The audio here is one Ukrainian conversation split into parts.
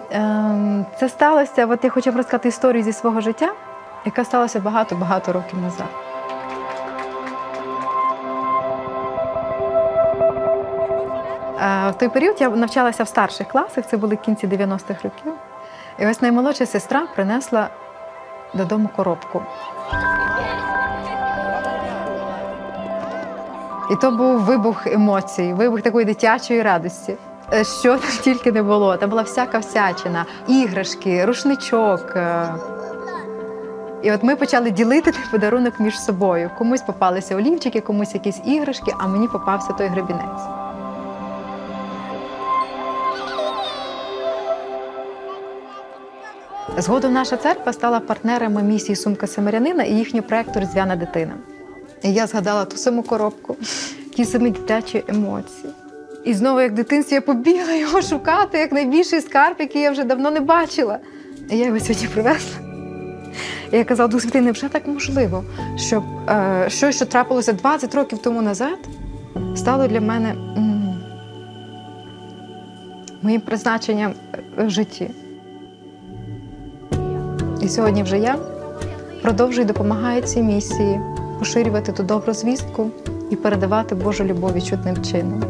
Це сталося, от я хочу розказати історію зі свого життя, яка сталася багато-багато років назад. В той період я навчалася в старших класах, це були кінці 90-х років. І ось наймолодша сестра принесла додому коробку. І то був вибух емоцій, вибух такої дитячої радості. Що там тільки не було. Там була всяка всячина, іграшки, рушничок. І от ми почали ділити той подарунок між собою. Комусь попалися олівчики, комусь якісь іграшки, а мені попався той гребінець. Згодом наша церква стала партнерами місії «Сумка Самарянина» і їхнього проєкту «Різдвяна дитина». І я згадала ту саму коробку, ті самі дитячі емоції. І знову, як в дитинстві, я побігла його шукати, як найбільший скарб, який я вже давно не бачила. І я його сьогодні привезла. І я казала: Дух Святий, невже так можливо, щоб щось, що трапилося 20 років тому назад, стало для мене моїм призначенням в житті. І сьогодні вже я продовжую допомагати цій місії, поширювати ту добру звістку і передавати Божу любов відчутним чином.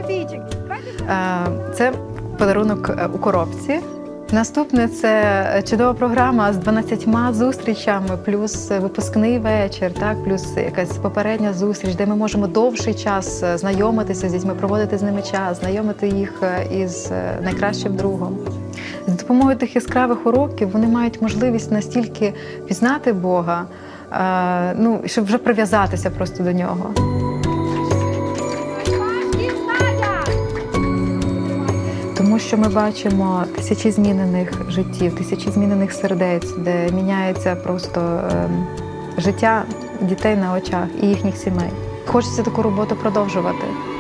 Це подарунок у коробці. Наступне – це чудова програма з 12 зустрічами, плюс випускний вечір, так, плюс якась попередня зустріч, де ми можемо довший час знайомитися з дітьми, проводити з ними час, знайомити їх із найкращим другом. За допомогою тих яскравих уроків вони мають можливість настільки пізнати Бога, щоб вже прив'язатися просто до Нього. Тому що ми бачимо тисячі змінених життів, тисячі змінених сердець, де міняється просто життя дітей на очах і їхніх сімей. Хочеться таку роботу продовжувати.